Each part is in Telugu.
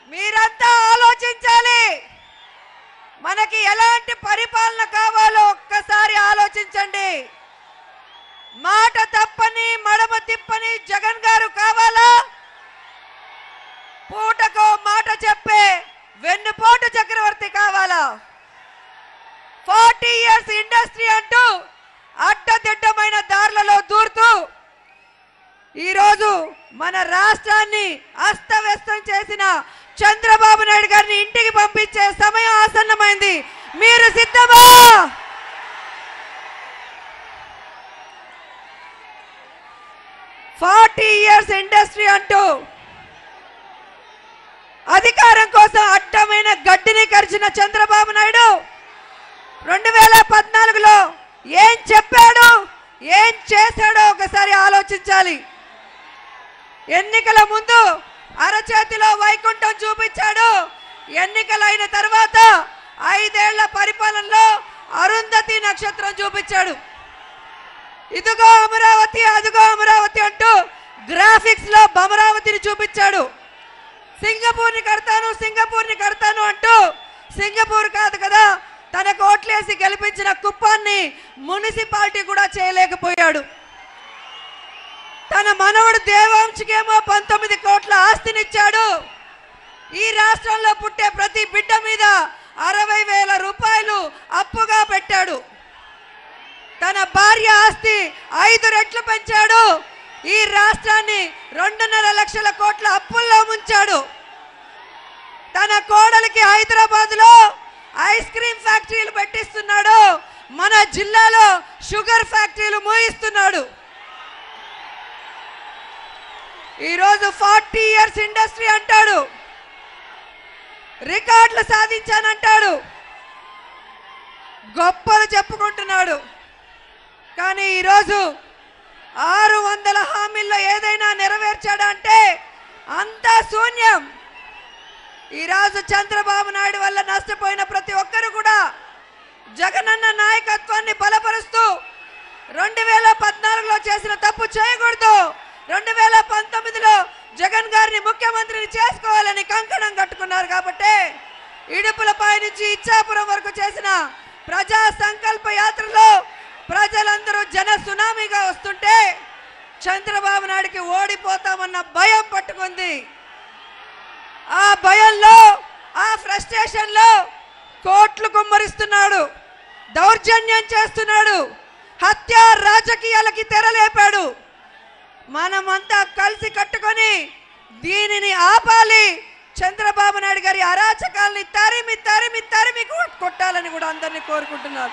మీరంతా ఆలోచించాలి. మనకి ఎలాంటి పరిపాలన కావాలో ఒక్కసారి ఆలోచించండి. మాట తప్పని మడమ తిప్పని జగన్ గారు కావాలా? పూటకో మాట చెప్పే వెన్నుపోటు చక్రవర్తి కావాలా? 40 years ఇండస్ట్రీ అంటూ అడ్డదిడ్డమైన దారులలో దూరుతూ ఈరోజు మన రాష్ట్రాన్ని అస్తవ్యస్తం చేసిన చంద్రబాబు నాయుడు గారిని ఇంటికి పంపించే సమయం ఆసన్నమైంది. మీరు సిద్ధమా? ఫార్టీ ఇయర్స్ ఇండస్ట్రీ అంటూ అధికారం కోసం అడ్డమైన గడ్డిని కరిచిన చంద్రబాబు నాయుడు 2014లో ఏం చెప్పాడు, ఏం చేశాడో ఒకసారి ఆలోచించాలి. ఎన్నికల ముందు అరచేతిలో వైకుంఠం చూపించాడు. ఎన్నికలైన తర్వాత 5 ఏళ్ల పరిపాలనలో అరుంధతి నక్షత్రం చూపించాడు. ఇదిగో అమరావతి, అదిగో అమరావతి అంటూ గ్రాఫిక్స్ లో అమరావతిని చూపించాడు. సింగపూర్ని కడతాను, సింగపూర్ని కడతాను అంటూ సింగపూర్ కాదు కదా తన కోట్లేసి గెలిపించిన కుప్పాన్ని మున్సిపాలిటీ కూడా చేయలేకపోయాడు. తన మనవడు దేవాంశకేమో 19 కోట్ల ఆస్తినిచ్చాడు. ఈ రాష్ట్రంలో పుట్టే ప్రతి బిడ్డ మీద 60,000 రూపాయలు అప్పుగా పెట్టాడు. తన భార్య ఆస్తి 5 రెట్లు పెంచాడు. ఈ రాష్ట్రాన్ని 2.5 లక్షల కోట్ల అప్పుల్లో ముంచాడు. తన కోడలికి హైదరాబాద్ లో ఐస్ క్రీమ్ ఫ్యాక్టరీలు పెట్టిస్తున్నాడు. మన జిల్లాలో షుగర్ ఫ్యాక్టరీలు మూయిస్తున్నాడు. ఈరోజు 40 ఇయర్స్ ఇండస్ట్రీ అంటాడు, రికార్డులు సాధించానంటాడు, గొప్పలు చెప్పుకుంటున్నాడు. కానీ ఈరోజు 600 హామీల్లో ఏదైనా నెరవేర్చాడా అంటే అంతా శూన్యం. ఈరోజు చంద్రబాబు నాయుడు వల్ల నష్టపోయిన ప్రతి ఒక్కరు కూడా జగనన్న నాయకత్వాన్ని బలపరుస్తూ 2014లో చేసిన తప్పు చేయకూడదు, 2019లో జగన్ గారిని ముఖ్యమంత్రిని చేసుకోవాలని కంకణం కట్టుకున్నారు. కాబట్టి ఇడుపులపై నుంచి ఇచ్చాపురం వరకు చేసిన ప్రజా సంకల్ప యాత్రలో ప్రజలందరూ జన సునామీగా వస్తుంటే చంద్రబాబు నాయుడికి ఓడిపోతామన్న భయం పట్టుకుంది. ఆ భయంలో, ఆ ఫ్రస్ట్రేషన్ లో కోట్లు కుమ్మరిస్తున్నాడు, దౌర్జన్యం చేస్తున్నాడు, హత్య రాజకీయాలకి తెరలేపాడు. మనమంతా కలిసి కట్టుకొని దీనిని ఆపాలి. చంద్రబాబు నాయుడు గారి అరాచకాల్ని తరిమి తరిమి తరిమి కొట్టాలని కూడా అందరినీ కోరుకుంటున్నారు.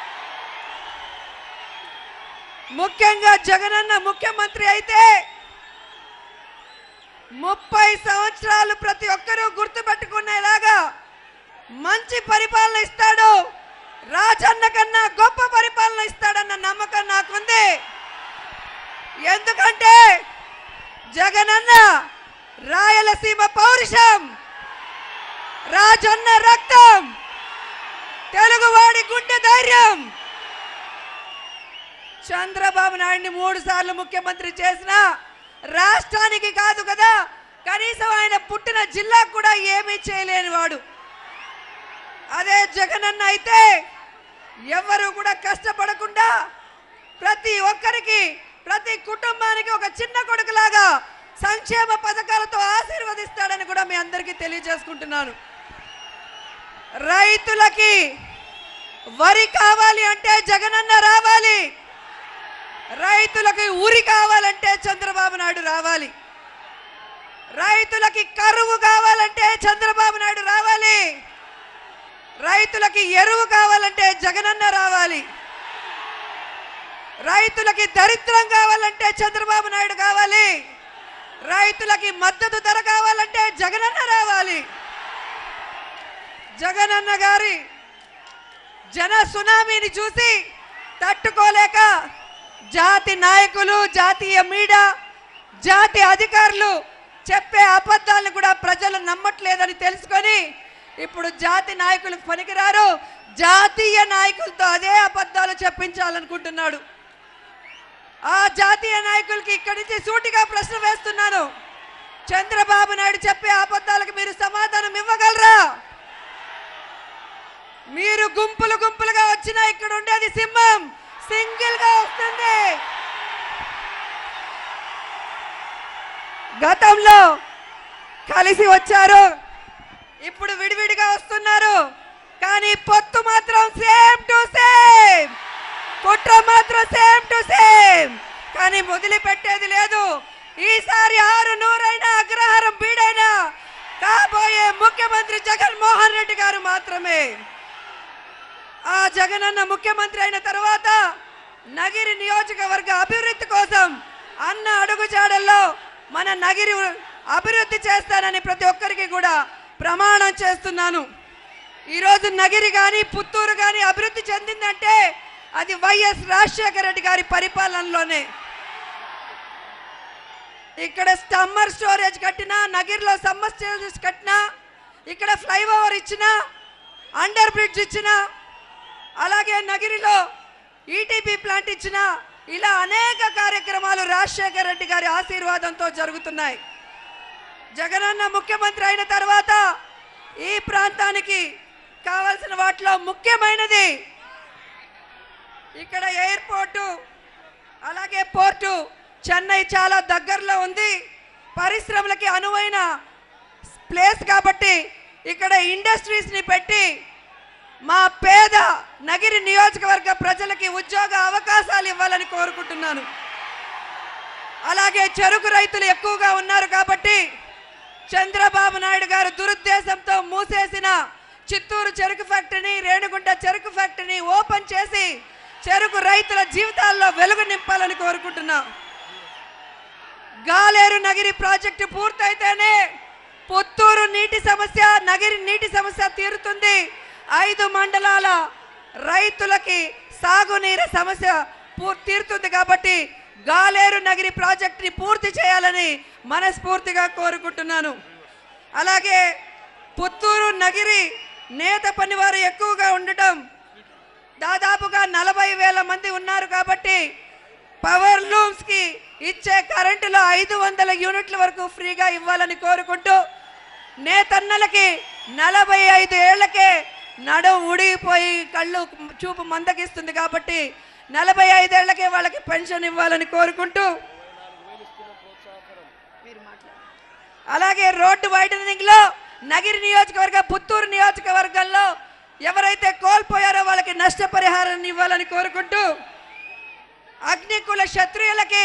ముఖ్యంగా జగనన్న ముఖ్యమంత్రి అయితే 30 సంవత్సరాలు ప్రతి ఒక్కరూ గుర్తుపెట్టుకునేలాగా మంచి పరిపాలన ఇస్తాడు. రాజన్న కన్నా గొప్ప పరిపాలన ఇస్తాడన్న నమ్మకం నాకుంది. ఎందుకంటే జగనన్న రాయలసీమ పౌరుషం, రాజన్న రక్తం, తెలుగువాడి గుండె ధైర్యం. చంద్రబాబు నాయుడిని 3 సార్లు ముఖ్యమంత్రి చేసిన రాష్ట్రానికి కాదు కదా, కనీసం ఆయన పుట్టిన జిల్లాకు కూడా ఏమీ చేయలేని వాడు. అదే జగనన్న అయితే ఎవరు కూడా కష్టపడకుండా ప్రతి ఒక్కరికి, ప్రతి కుటుంబానికి ఒక చిన్న కొడుకులాగా సంక్షేమ పథకాలతో ఆశీర్వదిస్తాడని కూడా మీ అందరికీ తెలియజేసుకుంటున్నాను. రైతులకి వరి కావాలి అంటే జగనన్న రావాలి, రైతులకి ఉరి కావాలంటే చంద్రబాబు నాయుడు రావాలి, రైతులకి కరువు కావాలంటే చంద్రబాబు నాయుడు రావాలి, రైతులకి ఎరువు కావాలంటే జగనన్న రావాలి, రైతులకి దరిద్రం కావాలంటే చంద్రబాబు నాయుడు కావాలి, రైతులకి మద్దతు ధర కావాలంటే జగనన్న రావాలి. జగనన్న గారి జన సునామీని చూసి తట్టుకోలేక జాతి నాయకులు, జాతీయ మీడియా, జాతి అధికారులు చెప్పే అబద్ధాలను కూడా ప్రజలు నమ్మట్లేదని తెలుసుకొని ఇప్పుడు జాతి నాయకులు పనికిరారు, జాతీయ నాయకులతో అదే అబద్ధాలు చెప్పించాలనుకుంటున్నాడు. ఆ జాతీయ నాయకులకి ఇక్కడి నుంచి సూటిగా ప్రశ్న వేస్తున్నాను. చంద్రబాబు నాయుడు చెప్పే అబద్ధాలకు మీరు సమాధానం గుంపులు గుంపులుగా వచ్చినా ఇక్కడ ఉండేది సింహం సింగిల్ గా వస్తుంది. గతంలో కలిసి వచ్చారు, ఇప్పుడు విడివిడిగా వస్తున్నారు. కానీ పొత్తు మాత్రం సేమ్ టు సేమ్, కుట్ర మాత్రం సేమ్ టు సేమ్. కానీ వదిలిపెట్టేది లేదు. ఈసారి 600 అగ్రహారం బీడైనా కాబోయే ముఖ్యమంత్రి జగన్మోహన్ రెడ్డి గారు మాత్రమే. ఆ జగనన్న ముఖ్యమంత్రి అయిన తర్వాత నగిరి నియోజకవర్గ అభివృద్ధి కోసం అన్న అడుగుజాడల్లో మన నగిరి అభివృద్ధి చేస్తానని ప్రతి ఒక్కరికి కూడా ప్రమాణం చేస్తున్నాను. ఈరోజు నగిరి కానీ పుత్తూరు కానీ అభివృద్ధి చెందిందంటే అది వైఎస్ రాజశేఖర రెడ్డి గారి పరిపాలనలోనే. ఇక్కడ సమ్మర్ స్టోరేజ్ కట్టినా, నగిరిలో సమ్మర్ స్టోరేజ్ కట్టినా, ఇక్కడ ఫ్లైఓవర్ ఇచ్చినా, అండర్ బ్రిడ్జ్ ఇచ్చినా, అలాగే నగిరిలో ఈటీపీ ప్లాంట్ ఇచ్చినా, ఇలా అనేక కార్యక్రమాలు రాజశేఖర రెడ్డి గారి ఆశీర్వాదంతో జరుగుతున్నాయి. జగనన్న ముఖ్యమంత్రి అయిన తర్వాత ఈ ప్రాంతానికి కావాల్సిన వాటిలో ముఖ్యమైనది ఇక్కడ ఎయిర్పోర్టు, అలాగే పోర్టు. చెన్నై చాలా దగ్గరలో ఉంది, పరిశ్రమలకి అనువైన ప్లేస్ కాబట్టి ఇక్కడ ఇండస్ట్రీస్ని పెట్టి మా పేద నగిరి నియోజకవర్గ ప్రజలకి ఉద్యోగ అవకాశాలు ఇవ్వాలని కోరుకుంటున్నాను. అలాగే చెరుకు రైతులు ఎక్కువగా ఉన్నారు కాబట్టి చంద్రబాబు నాయుడు గారు దురుద్దేశంతో మూసేసిన చిత్తూరు చెరుకు ఫ్యాక్టరీని, రేణిగుంట చెరుకు ఫ్యాక్టరీని ఓపెన్ చేసి చెరుకు రైతుల జీవితాల్లో వెలుగు నింపాలని కోరుకుంటున్నాం. గాలేరు నగిరి ప్రాజెక్టు పూర్తయితేనే పుత్తూరు నీటి సమస్య, నగిరి నీటి సమస్య తీరుతుంది. 5 మండలాల రైతులకి సాగునీరు సమస్య తీరుతుంది. కాబట్టి గాలేరు నగిరి ప్రాజెక్టుని పూర్తి చేయాలని మనస్ఫూర్తిగా కోరుకుంటున్నాను. అలాగే పుత్తూరు నగిరి నేత పనివారు ఎక్కువగా ఉండటం, దాదాపుగా 40,000 మంది ఉన్నారు కాబట్టి పవర్ లూమ్స్ కి ఇచ్చే కరెంటులో 500 యూనిట్ల వరకు ఫ్రీగా ఇవ్వాలని కోరుకుంటూ, నేతన్నలకి 45 ఏళ్లకే నడుం ఉడిగిపోయి కళ్ళు చూపు మందగిస్తుంది కాబట్టి 45 ఏళ్లకే వాళ్ళకి పెన్షన్ ఇవ్వాలని కోరుకుంటూ, అలాగే రోడ్డు వైడనింగ్ లో నగిరి నియోజకవర్గ పుత్తూరు నియోజకవర్గంలో ఎవరైతే కోల్పోయారో వాళ్ళకి నష్టపరిహారాన్ని ఇవ్వాలని కోరుకుంటూ, అగ్నికుల క్షత్రియులకి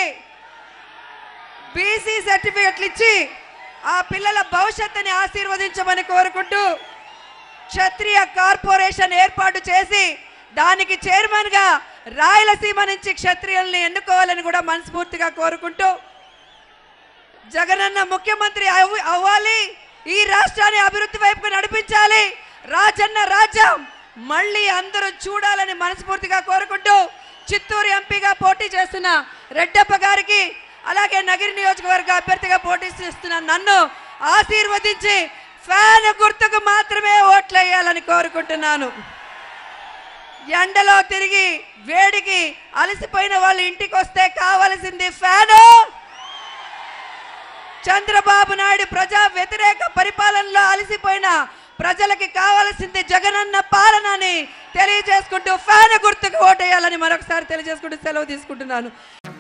బీసీ సర్టిఫికెట్లు ఇచ్చి ఆ పిల్లల భవిష్యత్తుని ఆశీర్వదించమని కోరుకుంటూ, క్షత్రియ కార్పొరేషన్ ఏర్పాటు చేసి దానికి చైర్మన్ గా రాయలసీమ నుంచి క్షత్రియుల్ని ఎన్నుకోవాలని కూడా మనస్ఫూర్తిగా కోరుకుంటూ, జగనన్న ముఖ్యమంత్రి అవ్వాలి, ఈ రాష్ట్రాన్ని అభివృద్ధి వైపుకు నడిపించాలి, రాజన్న రాజ్యం మళ్ళీ అందరూ చూడాలని మనస్ఫూర్తిగా కోరుకుంటూ, చిత్తూరు ఎంపీగా పోటీ చేస్తున్న రెడ్డప్ప గారికి, అలాగే నగిరి నియోజకవర్గ అభ్యర్థిగా పోటీ చేస్తున్న నన్ను ఆశీర్వదించి ఫ్యాన్ గుర్తుకు మాత్రమే ఓట్లు వేయాలని కోరుకుంటున్నాను. ఎండలో తిరిగి వేడికి అలసిపోయిన వాళ్ళు ఇంటికి వస్తే కావలసింది ఫ్యాను. చంద్రబాబు నాయుడు ప్రజా వ్యతిరేక పరిపాలనలో అలసిపోయిన ప్రజలకి కావాల్సింది జగనన్న పాలనని తెలియజేసుకుంటూ ఫ్యాన్ గుర్తుకు ఓటేయాలని మరొకసారి తెలియజేసుకుంటూ సెలవు తీసుకుంటున్నాను.